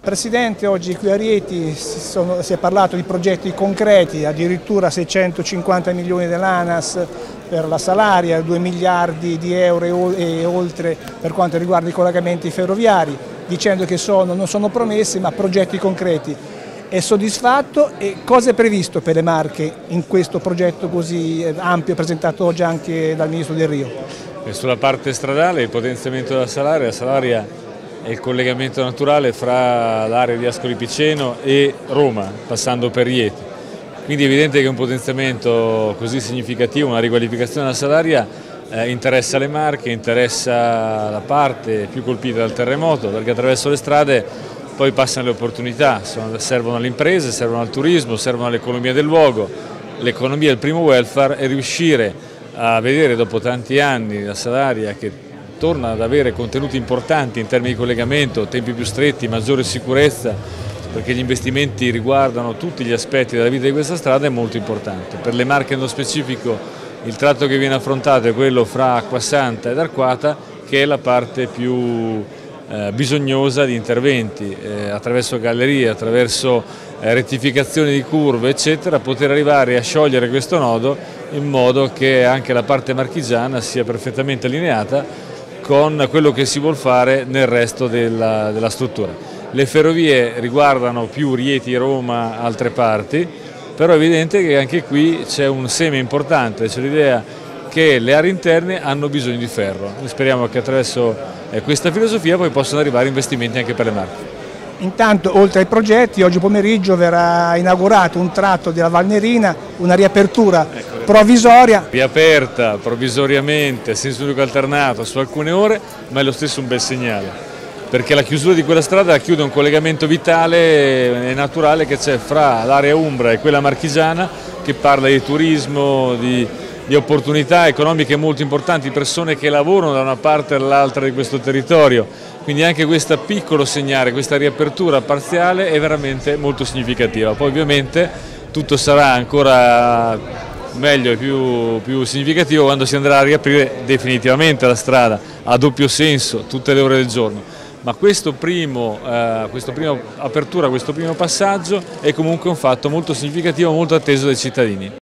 Presidente, oggi qui a Rieti si è parlato di progetti concreti, addirittura 650 milioni dell'ANAS per la Salaria, 2 miliardi di euro e oltre per quanto riguarda i collegamenti ferroviari, dicendo che non sono promesse ma progetti concreti. È soddisfatto e cosa è previsto per le Marche in questo progetto così ampio presentato oggi anche dal Ministro Del Rio? E sulla parte stradale il potenziamento della Salaria è il collegamento naturale fra l'area di Ascoli Piceno e Roma, passando per Rieti. Quindi è evidente che un potenziamento così significativo, una riqualificazione della Salaria interessa le Marche, interessa la parte più colpita dal terremoto, perché attraverso le strade poi passano le opportunità, servono alle imprese, servono al turismo, servono all'economia del luogo. L'economia è il primo welfare e riuscire a vedere dopo tanti anni la Salaria che torna ad avere contenuti importanti in termini di collegamento, tempi più stretti, maggiore sicurezza, perché gli investimenti riguardano tutti gli aspetti della vita di questa strada, è molto importante. Per le Marche nello specifico il tratto che viene affrontato è quello fra Acquasanta ed Arquata, che è la parte più bisognosa di interventi, attraverso gallerie, attraverso rettificazioni di curve eccetera, poter arrivare a sciogliere questo nodo in modo che anche la parte marchigiana sia perfettamente allineata con quello che si vuol fare nel resto della struttura. Le ferrovie riguardano più Rieti, Roma, altre parti, però è evidente che anche qui c'è un seme importante, c'è l'idea che le aree interne hanno bisogno di ferro. Noi speriamo che attraverso questa filosofia poi possano arrivare investimenti anche per le Marche. Intanto, oltre ai progetti, oggi pomeriggio verrà inaugurato un tratto della Valnerina, una riapertura provvisoria. Riaperta provvisoriamente, senso unico alternato su alcune ore, ma è lo stesso un bel segnale, perché la chiusura di quella strada chiude un collegamento vitale e naturale che c'è fra l'area umbra e quella marchigiana, che parla di turismo, di opportunità economiche molto importanti, persone che lavorano da una parte all'altra di questo territorio. Quindi anche questo piccolo segnale, questa riapertura parziale è veramente molto significativa. Poi ovviamente tutto sarà ancora meglio e più significativo quando si andrà a riaprire definitivamente la strada a doppio senso tutte le ore del giorno. Ma questa prima apertura, questo primo passaggio è comunque un fatto molto significativo, molto atteso dai cittadini.